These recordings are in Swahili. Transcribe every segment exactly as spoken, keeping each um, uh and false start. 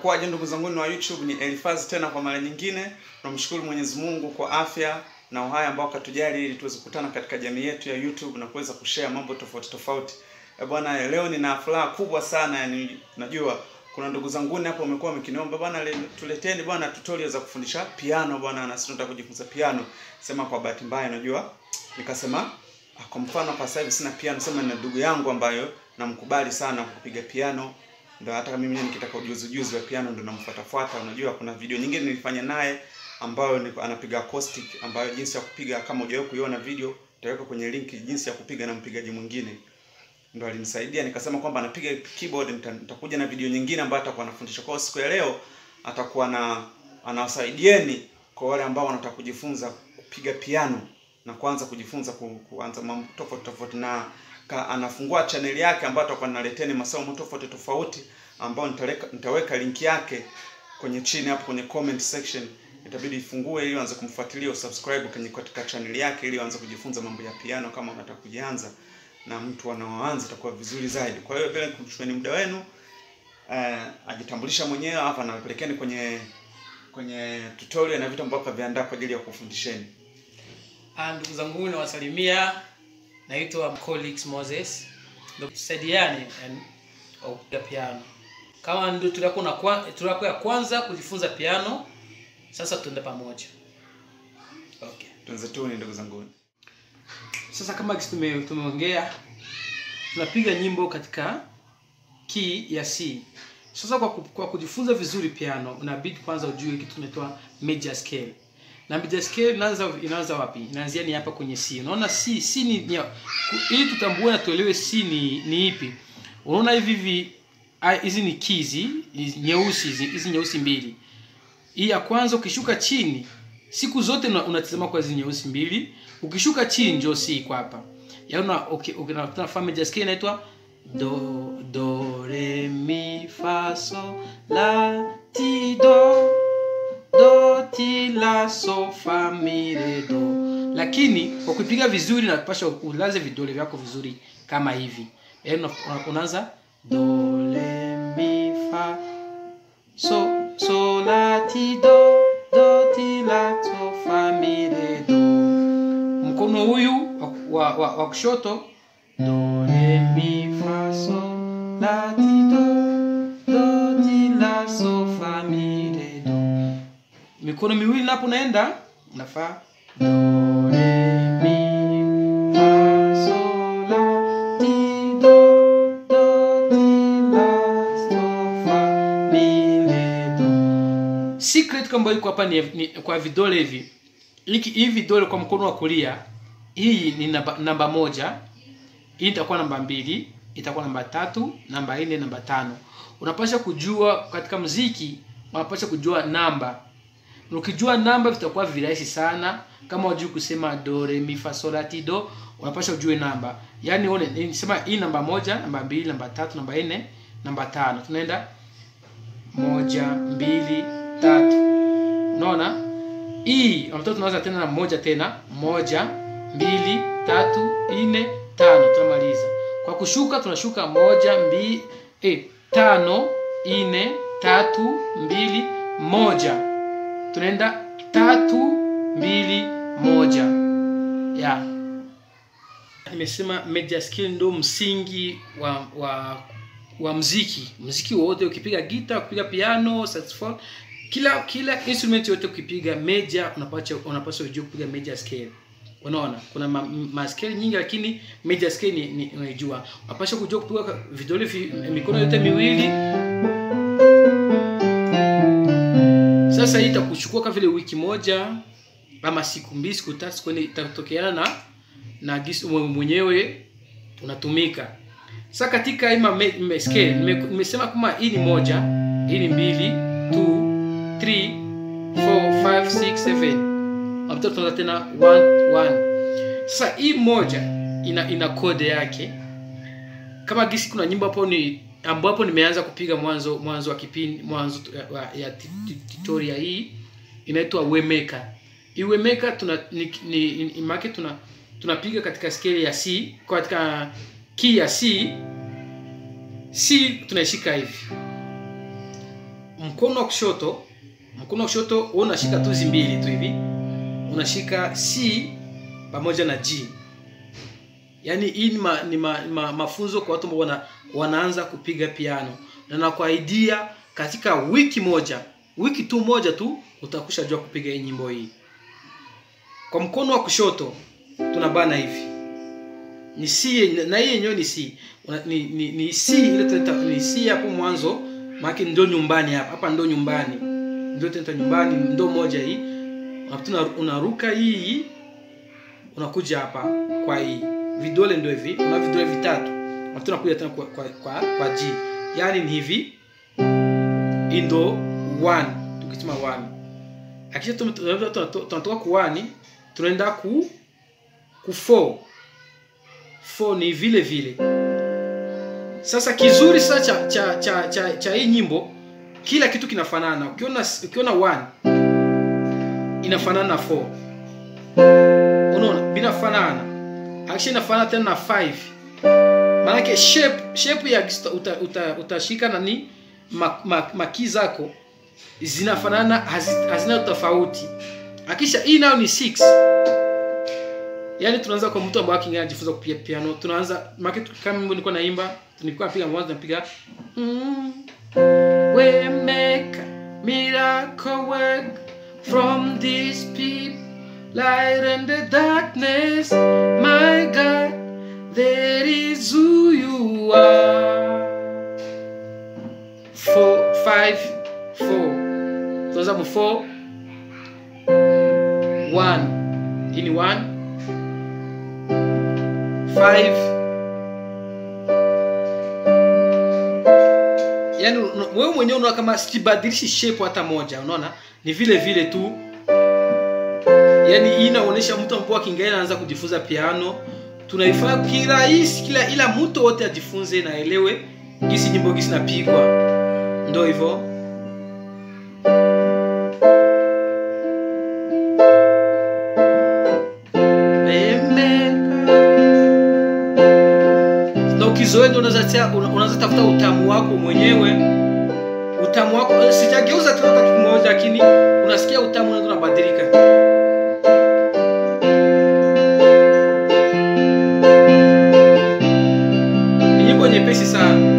Inakuwaje ndugu zangu wa YouTube, ni Elifazi tena kwa mara nyingine. Tunamshukuru Mwenyezi Mungu kwa afya na uhai ambao katujali ili tuweze kukutana katika jamii yetu ya YouTube na kuweza kushare mambo tofauti tofauti. Eh bwana, leo nina furaha kubwa sana, yani najua kuna ndugu zangu hapo wamekuwa wamekiniomba bwana, tuleteni bwana tutorial za kufundisha piano bwana, na sisi tunataka kujifunza piano. Sema kwa bahati mbaya najua nikasema kwa mfano kwa sasa hivi sina piano, sema na ndugu yangu ambayo namkubali sana kupiga piano. Ndio hata kama mimi nikitaka ujuzi ujuzi wa piano ndio namfuatafuata. Unajua kuna video nyingine nilifanya naye ambayo anapiga acoustic, ambayo jinsi ya kupiga, kama hujawahi kuiona video nitaweka kwenye link jinsi ya kupiga na mpigaji mwingine. Ndio alinisaidia, nikasema kwamba anapiga keyboard, nitakuja na video nyingine ambayo atakuwa anafundisha. Kwa siku ya leo atakuwa na anawasaidieni kwa wale ambao wanataka kujifunza kupiga piano na kuanza kujifunza ku, kuanza mambo tofauti tofauti, na ka, anafungua channel yake ambayo atakuwa analeteni masomo tofauti tofauti ambao nitaweka nitaweka link yake kwenye chini hapo kwenye comment section. Itabidi ifungue ili uanze kumfuatilia, usubscribe kwenye katika channel yake ili uanze kujifunza mambo ya piano kama unataka kujianza na mtu anaoanza itakuwa vizuri zaidi. Kwa hiyo bila kumchukua muda wenu, eh ajitambulisha mwenyewe hapa na napelekeni kwenye kwenye tutorial na vitu ambavyo viandaa kwa ajili ya kufundisheni. Ah, ndugu zangu na wasalimia, naitwa Colix Moses. Ndio tusaidiane au kupiga piano. Kama ndio tulikuwa na kwa tulikuwa ya kwanza kujifunza piano, sasa tuende pamoja. Okay. Tuanze tu ndugu zangu. Sasa kama tume tumeongea tunapiga nyimbo katika key ya C. Sasa kwa kwa kujifunza vizuri piano unabidi kwanza ujue kitu tunaitwa major scale. Na major scale inaanza inaanza wapi? Inaanzia ni hapa kwenye C. Unaona C, C ni, ni ili tutambue na tuelewe C ni ni ipi. Unaona hivi hivi hizi ni keys nyeusi, hizi nyeusi mbili. Hii ya kwanza ukishuka chini, siku zote unatazama kwa hizi nyeusi mbili. Ukishuka chini ndio C kwa hapa. Yaona okay, unafahamu major scale inaitwa do do re mi fa sol la ti do do ti la so fa mi re do. Lakini kwa kupiga vizuri na kupasha ulaze vidole vyako vizuri kama hivi. Yaani unaanza do re mi fa so so la ti do do ti la so fa mi re do. Mkono huyu wa wa, wa kushoto do re mi fa so la ti do do ti la so fa mi re do. Mikono miwili napo naenda unafaa do re mi fa so la ti do do ti la so fa mi re do. Secret kama iko hapa ni, ni kwa vidole hivi. Hiki hivi vidole kwa mkono wa kulia, hii ni namba, namba moja, hii itakuwa namba mbili, itakuwa namba tatu, namba nne, namba tano. Unapaswa kujua katika muziki, unapaswa kujua namba. Ukijua namba vitakuwa virahisi sana. Kama unajua kusema do re mi fa sol la ti do, unapaswa ujue namba. Yaani uone nisema hii namba moja, namba mbili, namba tatu, namba nne, namba tano. Tunaenda moja, mbili, tatu. Unaona? Hii ambapo tunaanza tena na moja tena, moja, mbili, tatu, nne, tano, tunamaliza. Kwa kushuka tunashuka moja, mbili, eh tano, nne, tatu, mbili, moja. Tunaenda tatu, mbili, moja. Ya. Nimesema major scale ndio msingi wa wa wa muziki. Muziki wote ukipiga gitar, ukipiga piano, saxophone, kila kila instrument yote ukipiga major unapaswa unapaswa ujue kupiga major scale. Unaona? Kuna ma, ma scale nyingi lakini major scale ni, ni unajua. Unapaswa kujua kupiga vidole vi, mikono yote miwili. Sasa hii itakuchukua kama vile wiki moja ama siku mbili, siku tatu, kwani itatokeana na na gisi mwenyewe unatumika. Sasa katika hii ma scale nimesema kama hii ni moja, hii ni mbili, two, three, four, five, six, seven. Hapo tunaanza tena one, one. Sasa hii moja ina ina kode yake. Kama gisi kuna nyimbo hapo ni ambapo nimeanza kupiga mwanzo mwanzo wa kipindi mwanzo ya tutorial hii inaitwa Waymaker. Hii Waymaker tuna ni, ni make tuna tunapiga katika scale ya C, katika key ya C. C tunaishika hivi. mkono wa kushoto, mkono wa kushoto unashika tu hizi mbili tu hivi. Unashika C pamoja na G. Yaani hii ni, ma, ni ma, ma, mafunzo kwa watu ambao wana, wanaanza kupiga piano. Na nakuahidia katika wiki moja, wiki tu moja tu utakusha jua kupiga hii nyimbo hii. Kwa mkono wa kushoto tunabana hivi. Ni C na hii yenyewe ni C. Ni ni, ni C ile tunaita ni C hapo mwanzo, maana ndio nyumbani hapa. Hapa ndio nyumbani. Ndio tunaita nyumbani, ndio moja hii. Unapita unaruka hii, unakuja hapa kwa hii. Vidole ndio hivi, una vidole vitatu. Unapita unakuja tena kwa kwa kwa, kwa G. Yaani ni hivi. Hii ndio one, tukisema one. Akisha tunatoka ku one, tunaenda ku ku four. four ni vile vile. Sasa kizuri sasa cha cha cha cha, cha hii nyimbo, kila kitu kinafanana. Ukiona ukiona one inafanana na four. Unaona binafanana. Akisha inafanana tena na five. Maana yake shape shape ya uta, uta, utashika nani maki ma, zako zinafanana, hazina tofauti. Akisha hii nayo ni six. Yaani tunaanza kwa mtu ambaye kinga anajifunza kupiga piano. Tunaanza maana kama mimi nilikuwa naimba, nilikuwa napiga mwanzo napiga mm, we make miracle work from these people, light in the darkness, my God, that is who you are. Four, five, four. Tunaanza mu four, one. Hii ni one, five. Yaani wewe mwenyewe unaona kama sibadilishi shape hata moja, unaona? Ni vile vile tu. Yaani hii inaonyesha mtu ambaye kingalia anaanza kujifunza piano. Tunaifanya kirahisi, kila ila mtu wote ajifunze na elewe gisi nyimbo gisi napigwa. Ndio hivyo. Na ukizoea ndio unaanza unaanza tafuta utamu wako mwenyewe. Utamu wako sijageuza tu hata kitu moja, lakini unasikia utamu na unabadilika. Nyimbo nyepesi sana.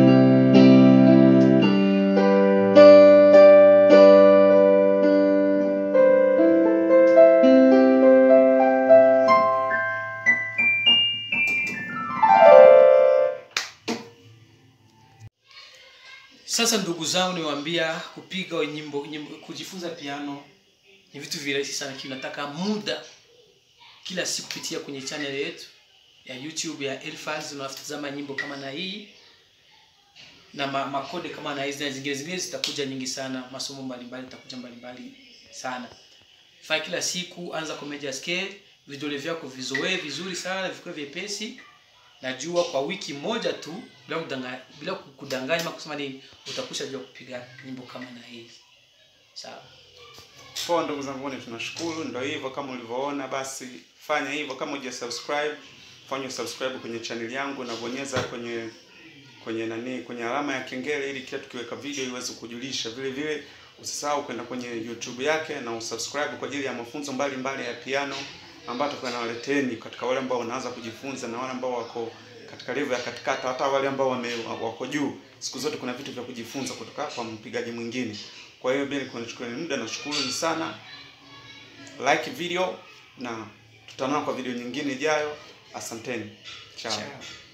Sasa ndugu zangu, niwaambia kupiga nyimbo, nyimbo kujifunza piano ni vitu virahisi sana, kinataka muda. Kila siku kupitia kwenye channel yetu ya YouTube ya Elfaz unatazama nyimbo kama na hii na ma, makode kama na hizi na zingine zingine zitakuja nyingi sana, masomo mbalimbali zitakuja mbalimbali sana. Fanya kila siku, anza kwa major scale, vidole vyako vizoee vizuri sana, vikue vyepesi. Najua kwa wiki moja tu bila kudanganya bila kudanganya kusema ni utakusha jua kupiga nyimbo kama na hii. Sawa. Poa ndugu zangu, tunashukuru. Ndio hivyo, kama ulivyoona, basi fanya hivyo. Kama huja subscribe, fanya subscribe kwenye channel yangu na bonyeza kwenye kwenye nani kwenye alama ya kengele ili kila tukiweka video iweze kujulisha. Vile vile usisahau kwenda kwenye YouTube yake na usubscribe kwa ajili ya mafunzo mbalimbali ya piano ambayo tunawaleteni katika wale ambao wanaanza kujifunza na wale ambao wako katika level ya katikati, hata wale ambao wame wako juu. Siku zote kuna vitu vya kujifunza kutoka kwa mpigaji mwingine. Kwa hiyo bila kunichukua muda, nashukuru sana. Like video na tutaonana kwa video nyingine ijayo. Asanteni. Ciao. Ciao.